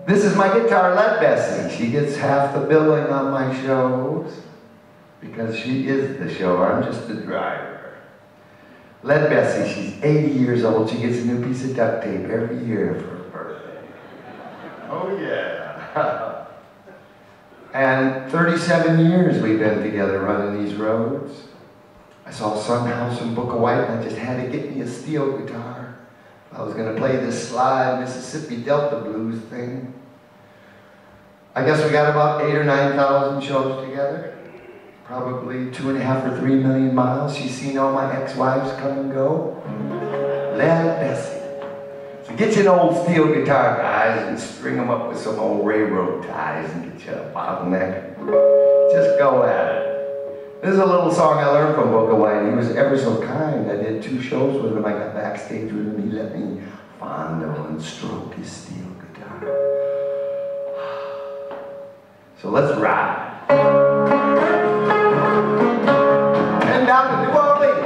This is my guitar, Lead Bessie. She gets half the billing on my shows because she is the show. I'm just the driver. Lead Bessie, she's 80 years old. She gets a new piece of duct tape every year for her birthday. Oh yeah. And 37 years we've been together running these roads. I saw Sun House in Boca White and I just had to get me a steel guitar. I was going to play this slide Mississippi Delta Blues thing. I guess we got about 8,000 or 9,000 shows together. Probably 2.5 or 3 million miles. She's seen all my ex-wives come and go. Lead Bessie. So get you an old steel guitar, guys, and string them up with some old railroad ties and get you a bottleneck. Just go at it. This is a little song I learned from Boca White. He was ever so kind. I did 2 shows with him. I got backstage with him. He let me fondle and stroke his steel guitar. So let's ride. And down to New Orleans.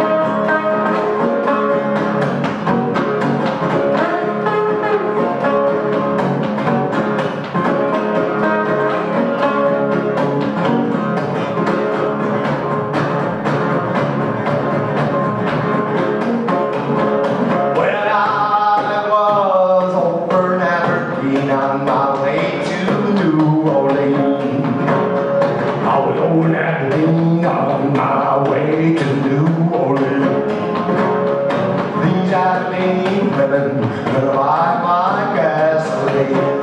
On my way to New Orleans. I was on that lean on my way to New Orleans. These Abilene women gonna buy my gasoline.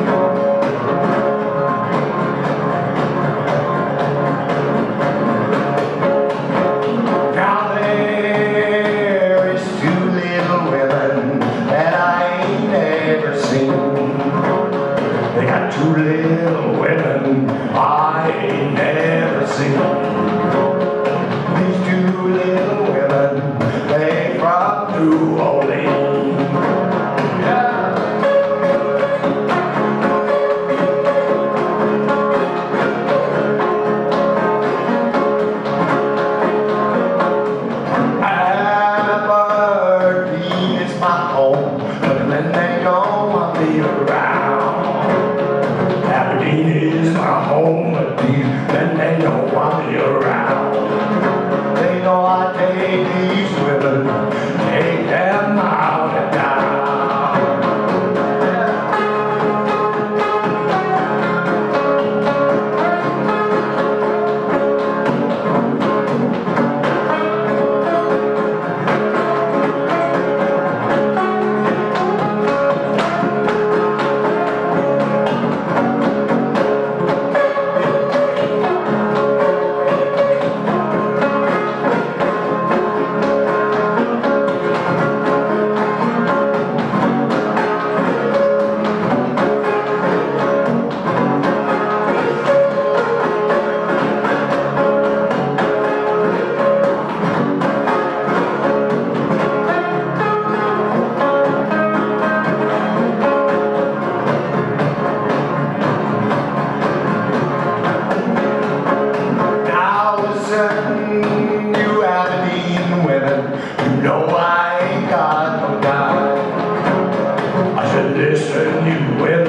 Now there is 2 little women that I ain't ever seen. They got 2 little women I ain't never seen. These 2 little women, they from New Orleans. Yeah. Aberdeen is my home, but then they don't want me around. Aberdeen is my home, but then they don't want me around. They know I take these women, take them out of town. New Abilene women, you know I ain't got no time. I said, listen, you women.